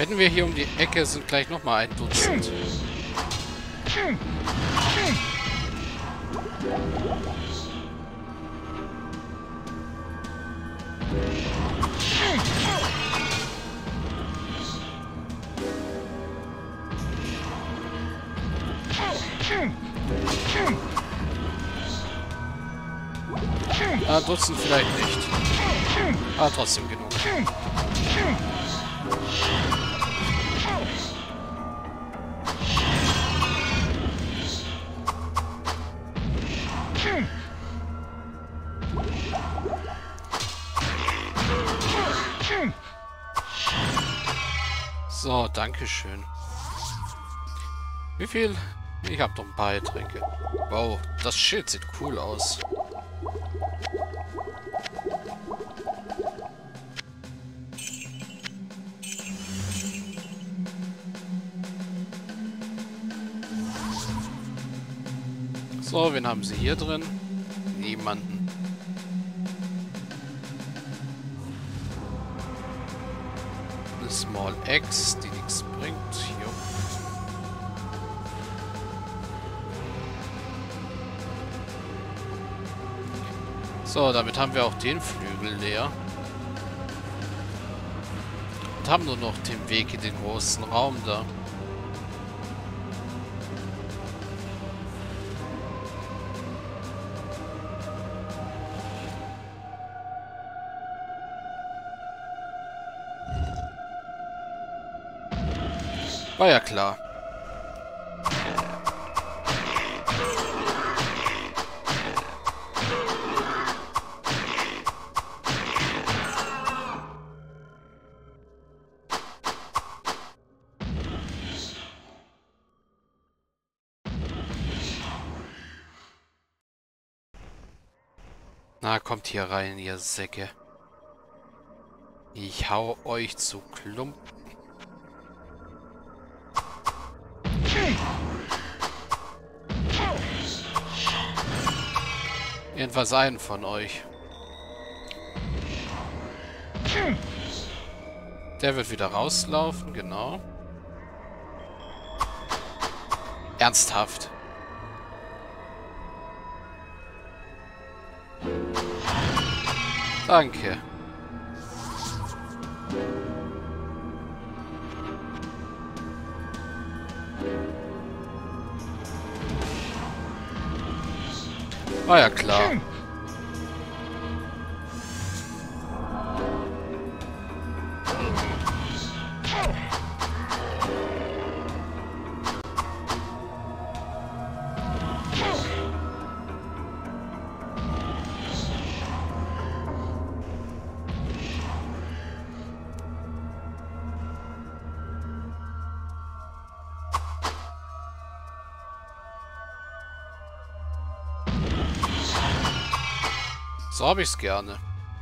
Wetten wir hier um die Ecke sind gleich nochmal ein Dutzend. Ah, Dutzend vielleicht nicht. Aber trotzdem genug. So, dankeschön. Wie viel? Ich habe noch ein paar Getränke. Wow, das Schild sieht cool aus. So, wen haben sie hier drin? Niemanden. Eine Small Axe, die nichts bringt. Jo. So, damit haben wir auch den Flügel leer. Und haben nur noch den Weg in den großen Raum da. War ja klar. Na, kommt hier rein, ihr Säcke. Ich hau euch zu Klumpen. Jedenfalls einen von euch. Der wird wieder rauslaufen, genau. Ernsthaft. Danke. War ja klar. So habe ich's gerne.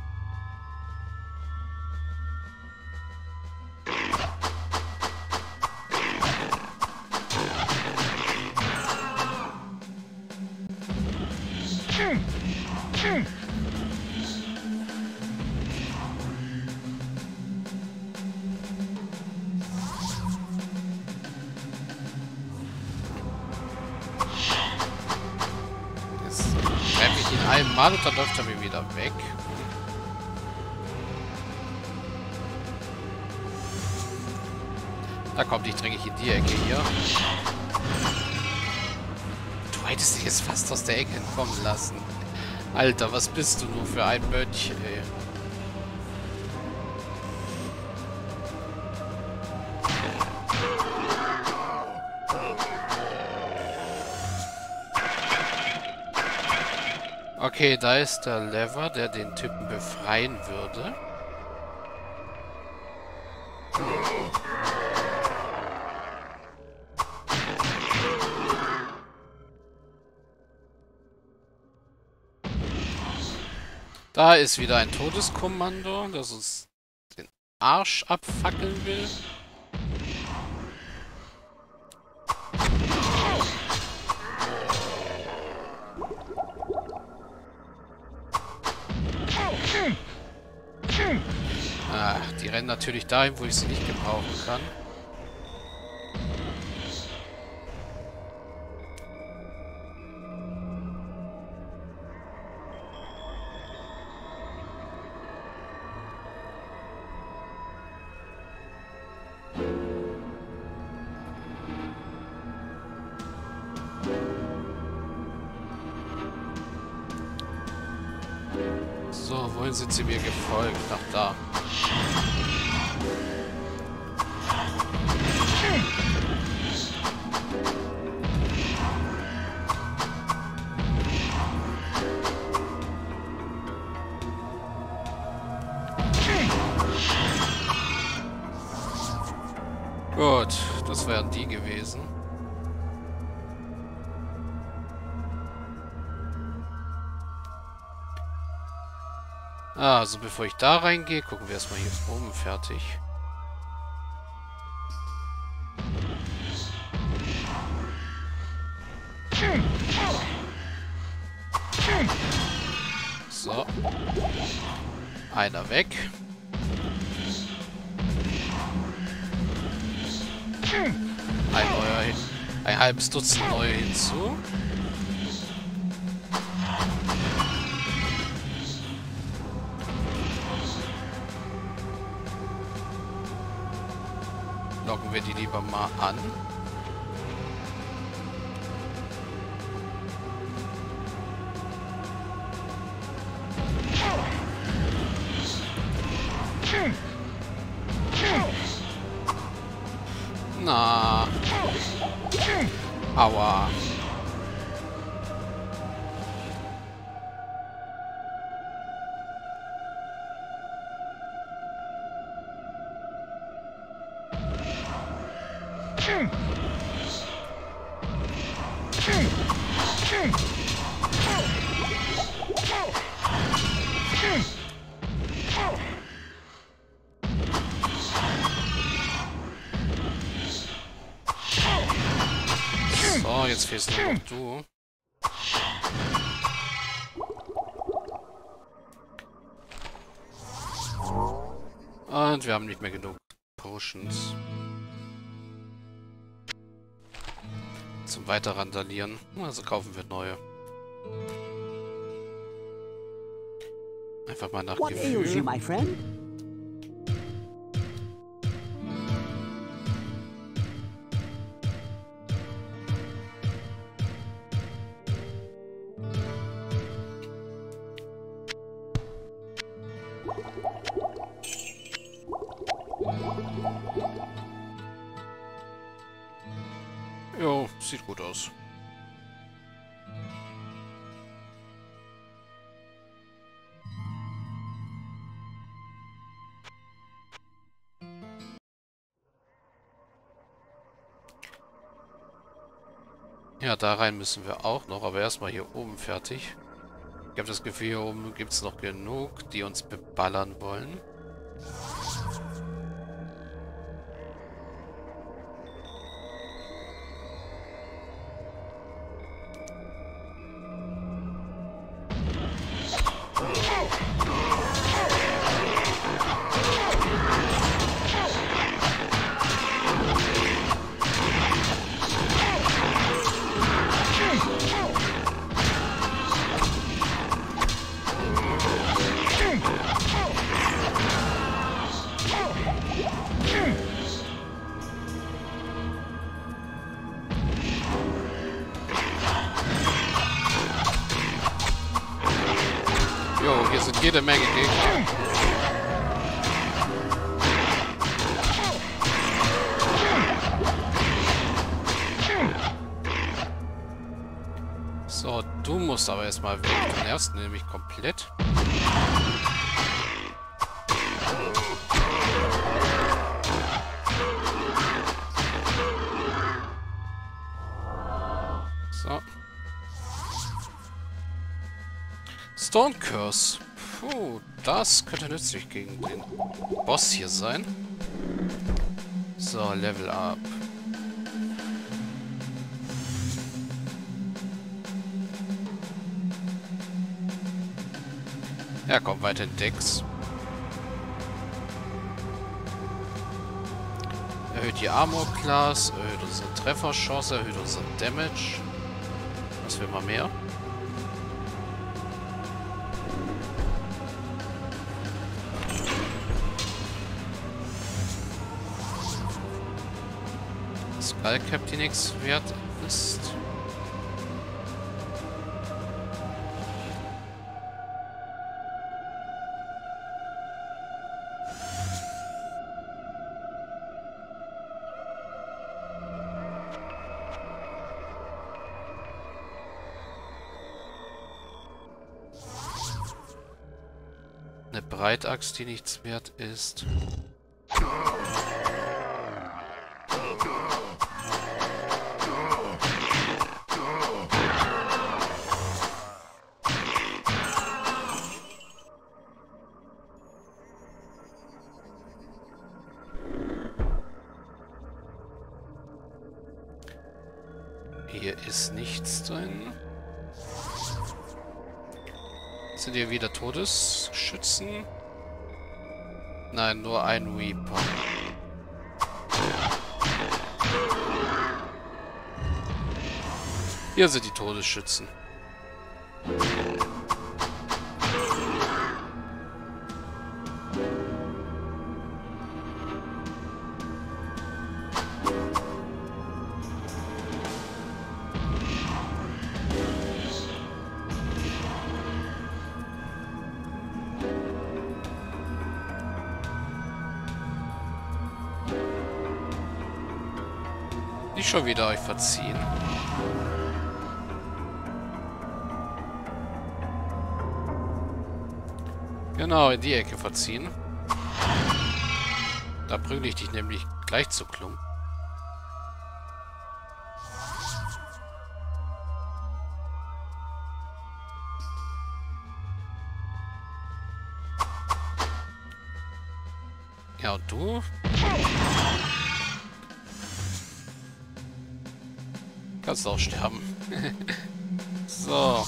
In einem Mal und dann läuft er mir wieder weg. Da kommt, ich dränge ich in die Ecke hier. Du hättest dich jetzt fast aus der Ecke entkommen lassen. Alter, was bist du nur für ein Mönch, ey. Okay, da ist der Lever, der den Typen befreien würde. Da ist wieder ein Todeskommando, das uns den Arsch abfackeln will. Ach, die rennen natürlich dahin, wo ich sie nicht gebrauchen kann. So, wohin sind sie mir gefolgt? Nach da. Gut, das wären die gewesen. Also bevor ich da reingehe, gucken wir erstmal hier oben fertig. So. Einer weg. Ein halbes Dutzend neue hinzu. Locken wir die lieber mal an. Na. Aua. So, jetzt fehlst nur noch du. Und wir haben nicht mehr genug Potions zum weiter randalieren. Also kaufen wir neue. Einfach mal nach Gefühl. Jo, sieht gut aus. Ja, da rein müssen wir auch noch, aber erstmal hier oben fertig. Ich habe das Gefühl, hier oben gibt es noch genug, die uns beballern wollen. Jo, hier sind jede Menge Gegner. So, du musst aber erstmal weg. Du nervst nämlich komplett. So. Stone Curse. Puh, das könnte nützlich gegen den Boss hier sein. So, Level up. Ja, komm, weiter in Dex. Erhöht die Armor Class, erhöht unsere Trefferchance, erhöht unseren Damage. Was will man mehr? Skullcap, die nichts wert ist. Eine Breitaxt, die nichts wert ist. Hier ist nichts drin. Sind hier wieder Todesschützen? Nein, nur ein Reaper. Hier sind die Todesschützen. Nicht schon wieder euch verziehen. Genau, in die Ecke verziehen. Da prügel ich dich nämlich gleich zu Klump. Ja, und du? Kannst auch sterben. So.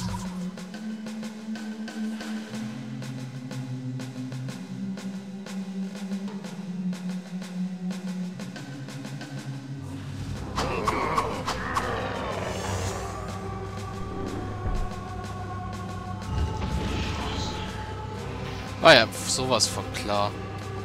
War ja sowas von klar.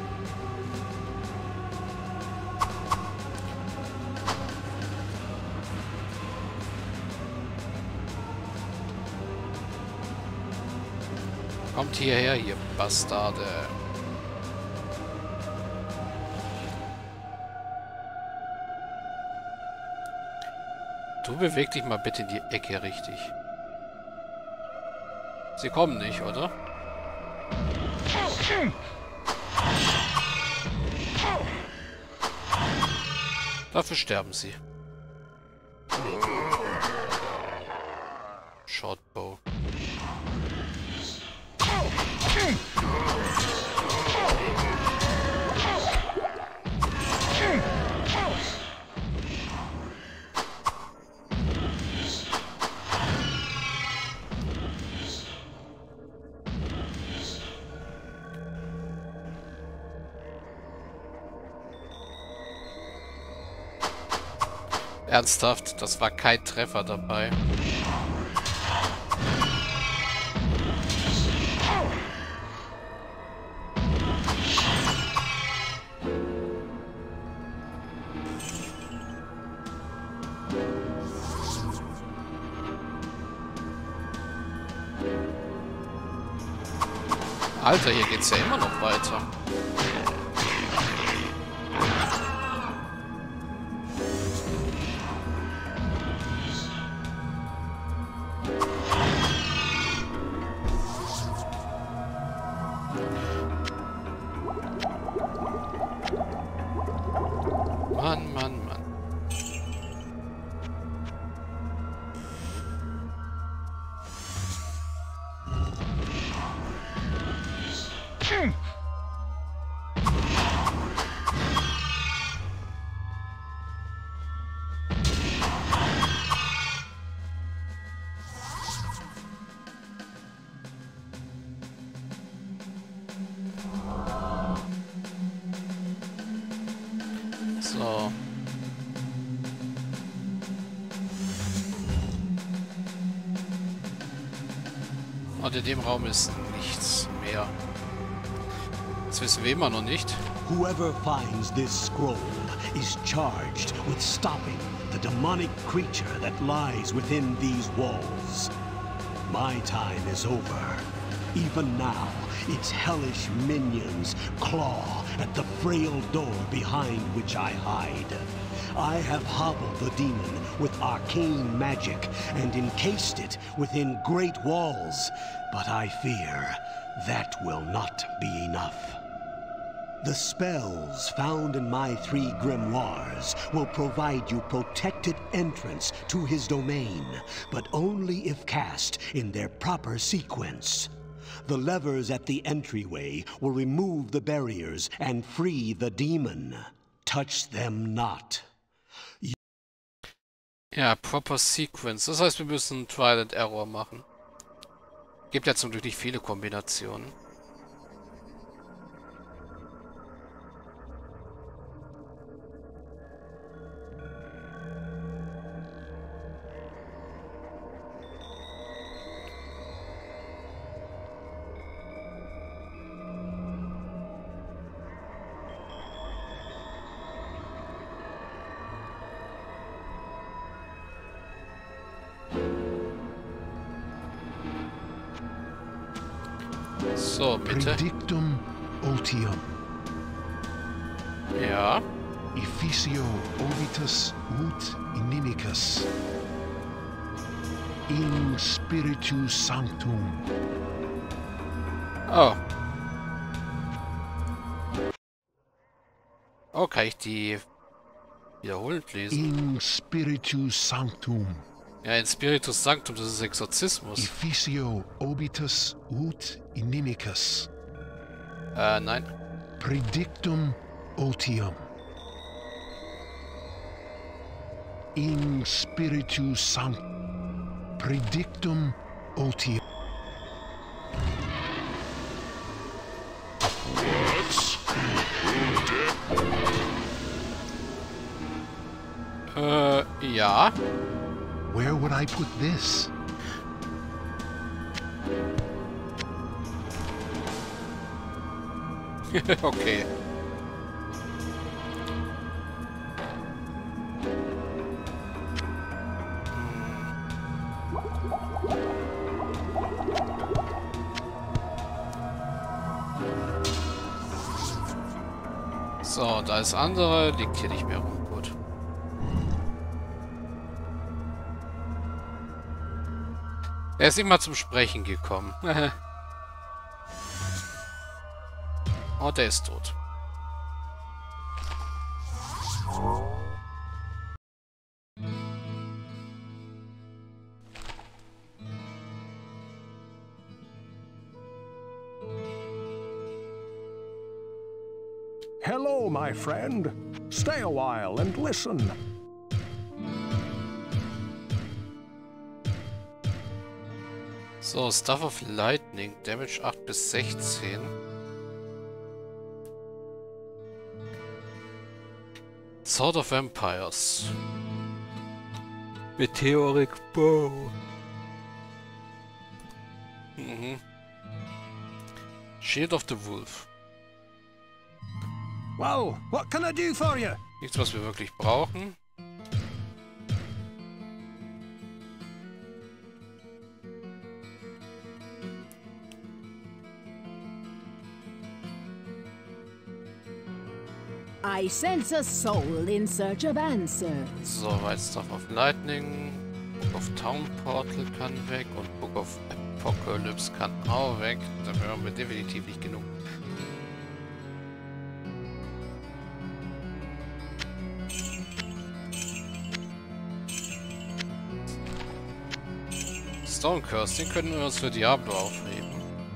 Kommt hierher, ihr Bastarde. Du beweg dich mal bitte in die Ecke richtig. Sie kommen nicht, oder? Dafür sterben sie. Shortbow. Ernsthaft, das war kein Treffer dabei. Alter, hier geht's ja immer noch weiter. Mann, Mann, Mann. So. Und in dem Raum ist nichts mehr. Das wissen wir immer noch nicht. Whoever finds this scroll is charged with stopping the demonic creature that lies within these walls. My time is over. Even now, its hellish minions claw at the frail door behind which I hide. I have hobbled the demon with arcane magic and encased it within great walls, but I fear that will not be enough. The spells found in my 3 grimoires will provide you protected entrance to his domain, but only if cast in their proper sequence. The levers at the entryway will remove the barriers and free the demon. Touch them not. Ja, Proper Sequence. Das heißt, wir müssen Trial and Error machen. Gibt ja zum Glück nicht viele Kombinationen. So, bitte. Predictum otium. Ja. Efficio obitus ut inimicus. In spiritu sanctum. Oh. Oh, kann ich die wiederholend lesen? In spiritu sanctum. Ja, in Spiritus Sanctum, das ist Exorzismus. Efficio obitus ut inimicus. Nein. Predictum otium. In spiritu sanctum. Predictum otium. Ja. Where would I put this? Okay. So, da ist andere, liegt hier nicht mehr rum. Gut. Er ist immer zum Sprechen gekommen. Und er ist tot. Hello, my friend. Stay a while and listen. So, Staff of Lightning, Damage 8 bis 16. Sword of Vampires. Meteoric Bow. Shield of the Wolf. Well, what can I do for you? Nichts, was wir wirklich brauchen. I sense a soul in search of answers. So, weit Stuff of Lightning. Book of Town Portal kann weg und Book of Apocalypse kann auch weg. Dafür haben wir definitiv nicht genug. Stone Curse, den können wir uns für Diablo aufheben.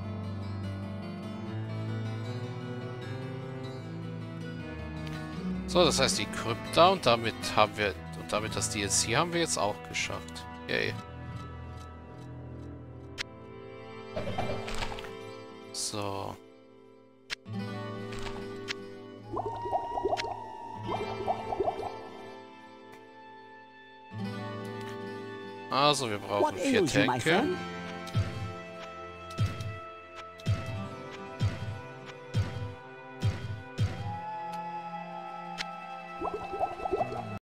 So, das heißt die Krypta und damit das DLC haben wir jetzt auch geschafft. Yay. So. Also, wir brauchen What 4 ails you, my Tänke. friend?